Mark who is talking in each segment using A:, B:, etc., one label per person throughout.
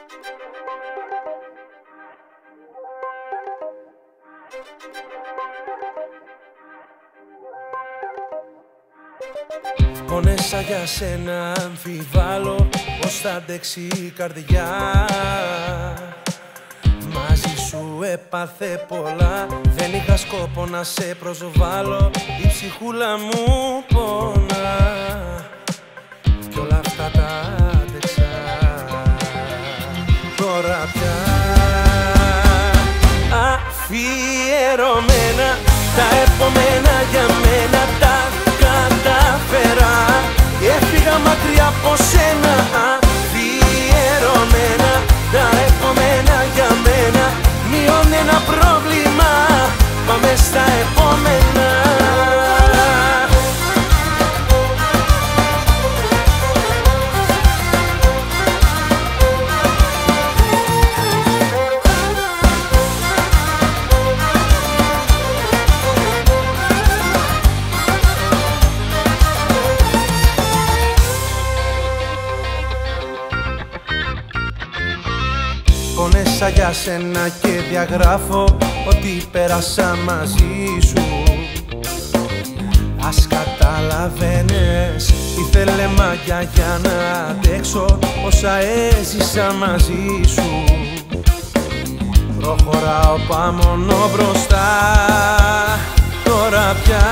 A: Πόνεσα για σένα, αμφιβάλλω πως θα αντέξει η καρδιά. Μαζί σου έπαθε πολλά, δεν είχα σκόπο να σε προσβάλλω. Η ψυχούλα μου πονά κι όλα αυτά τα άντεξα. Τώρα πια αφιερωμένα, τα επόμενα για μένα τα καταφέρα. Έφυγα μακριά από σένα, αφιερωμένα, τα επόμενα για μένα. Μειών ένα πρόβλημα, πάμε στα επόμενα. Πόνεσα για σένα και διαγράφω ότι πέρασα μαζί σου. Ας καταλαβαίνεις, ήθελε μαγιά για να αντέξω όσα έζησα μαζί σου. Προχωράω, πάω μόνο μπροστά, τώρα πια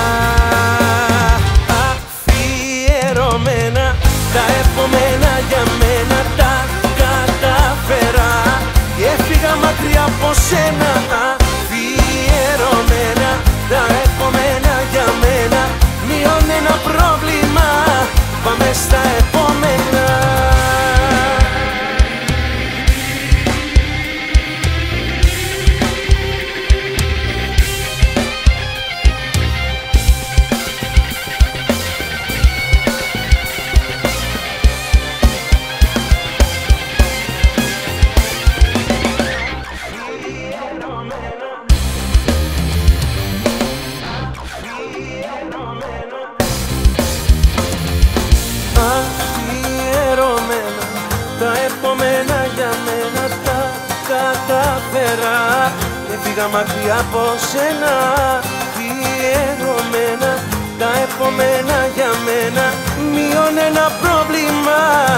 A: αφιερωμένα, τα επόμενα για μένα τα καταφέρα. Έφυγα μακριά από σένα, αφιερωμένα, τα επόμενα για μένα. Μειών ένα πρόβλημα, πάμε στα επόμενα. Αφιερωμένα, τα επόμενα για μένα τα καταφέρα. Έφυγα μακριά από σένα, αφιερωμένα, τα επόμενα για μένα. Μειών ένα πρόβλημα,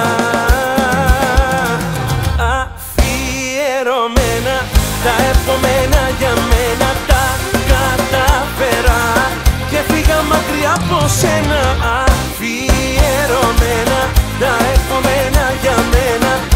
A: αφιερωμένα, τα επόμενα για μένα τα καταφέρα. Και έφυγα μακριά από σένα, αφιερωμένα, τα επόμενα για μένα.